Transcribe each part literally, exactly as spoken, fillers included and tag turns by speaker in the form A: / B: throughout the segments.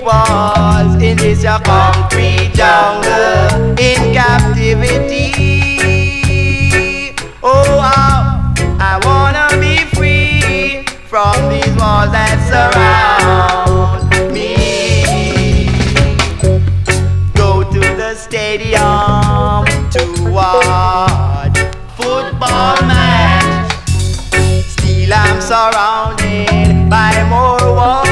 A: walls in this your concrete jungle in captivity. Oh, how I wanna be free from these walls that surround me. Go to the stadium to watch football match. Still I'm surrounded by more walls.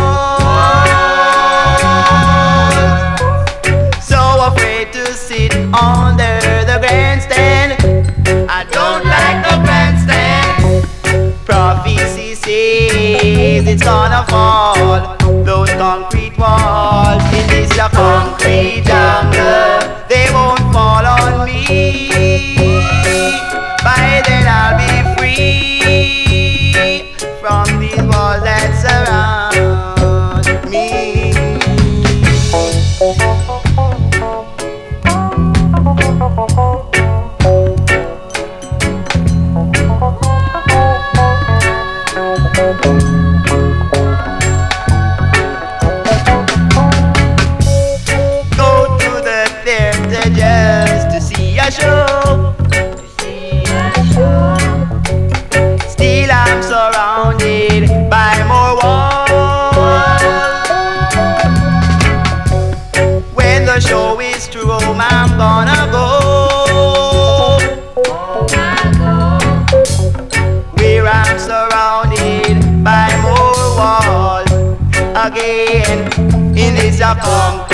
A: Under the grandstand, I don't like the grandstand. Prophecy says it's gonna fall. Those concrete walls in this your concrete jungle, they won't fall on me. By then I'll be free from these walls that surround me. Go to the theater just to see a show. Still I'm surrounded by more walls. When the show is through, I'm gonna go where I'm surrounded by more walls again in this concrete.